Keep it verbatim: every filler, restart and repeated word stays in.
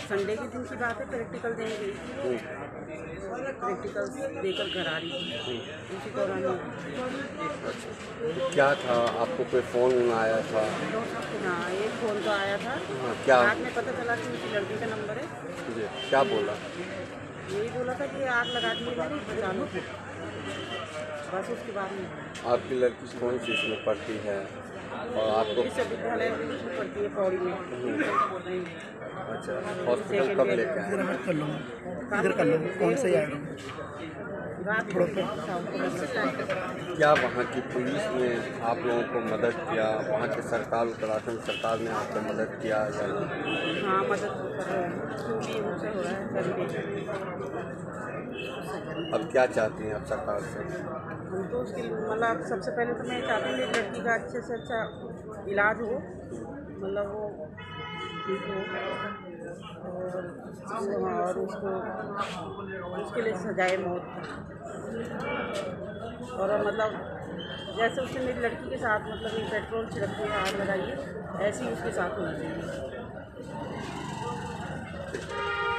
Sunday के दिन की बात है, प्रैक्टिकल देने गई थी। प्रैक्टिकल देकर घर आ रही थी, उसी दौरान। अच्छा, क्या था, आपको कोई फ़ोन आया था? हाँ, एक फ़ोन तो आया था। हाँ, क्या? बाद में पता चला कि उसी लड़की का नंबर है। जी, क्या बोला? यही बोला था कि आग लगा दी है मेरी, बचा लो। बस उसके बाद में आपकी लड़की कौन सी इसमें पढ़ती है और आपको? विश्वविद्यालय में पढ़ती है, पौड़ी में। अच्छा, हॉस्पिटल कब लेके आए? इधर कर लो, इधर कर लो, कौन से आएगा? क्या वहाँ की पुलिस ने आप लोगों को मदद किया? वहाँ की सरकार, उत्तराखंड सरकार ने आपको मदद किया या नहीं? हाँ, मदद कर रहे हैं, क्योंकि उनसे हो रहा है। अब क्या चाहती हैं आप सरकार से? हम तो उसकी मतलब सबसे पहले तो मैं चाहती हूँ कि लड़की का अच्छे से अच्छा इलाज हो, मतलब वो ठीक हो, और और उसको उसके लिए सजाए मौत। और मतलब जैसे उसने मेरी लड़की के साथ मतलब ये पेट्रोल छिड़क के आग लगाई है, ऐसे ही उसके साथ होना चाहिए।